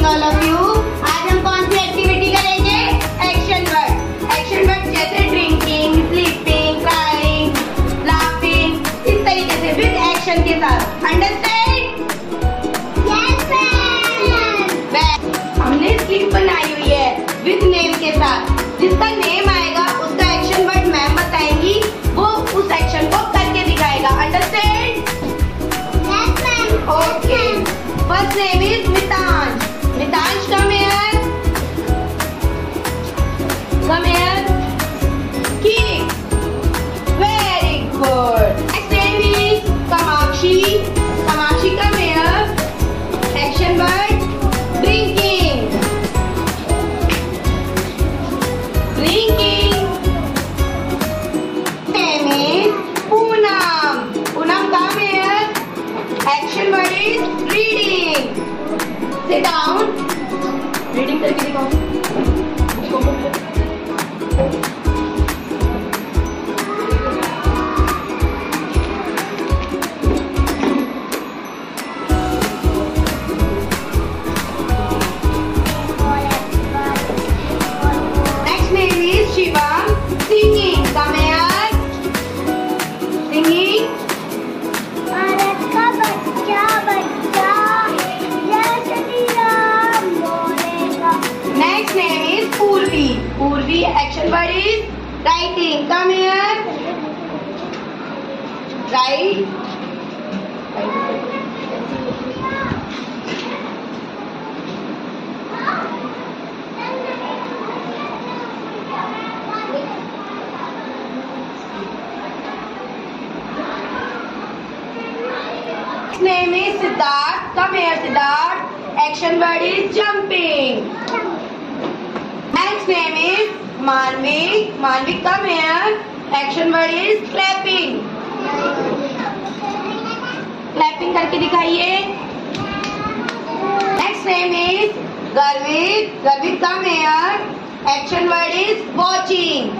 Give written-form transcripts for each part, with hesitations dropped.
All of you. आज हम कौन सी एक्टिविटी करेंगे? Action word. एक्शन वर्ड जैसे ड्रिंकिंग, स्लीपिंग, क्राइंग, लाफिंग, इस तरीके से विद एक्शन के साथ। अंडरस्टैंड? Yes ma'am. हमने स्लिप बनाई हुई है विद नेम के साथ। जिसका नेम आएगा उसका एक्शन वर्ड मैम बताएंगी, वो उस एक्शन को करके दिखाएगा। Understand? Yes ma'am. Okay. First name is Mitansh. Mitansh come here. Come here. Kick. Very good. Next name is Kamakshi. Kamakshi come here. Action word drinking. Drinking. Name is Poonam. Poonam come here. Action word is reading. Sit down. Reading करके दिखाओ। Next name is Shivam. Singing. Come here. Singing. Bharat का बच्चा बच्चा जय श्री राम बोलेगा। Next name is Purvi. Purvi action word is writing. Come here. Write. Next name is Siddharth. Come here, Siddharth. Action word is jumping. Next name is Manvi. Manvi, come here. Action word is clapping. Clapping करके दिखाइए. Next name is Garvit. Garvit, come here. Action word is watching.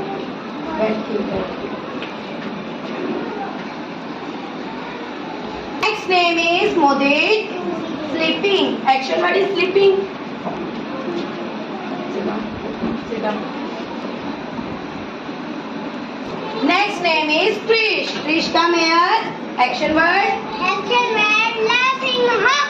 Next name is Modit. Sleeping. Action word is sleeping. Sit down. Next name is Trish. Trish, come here. Action word. Action man laughing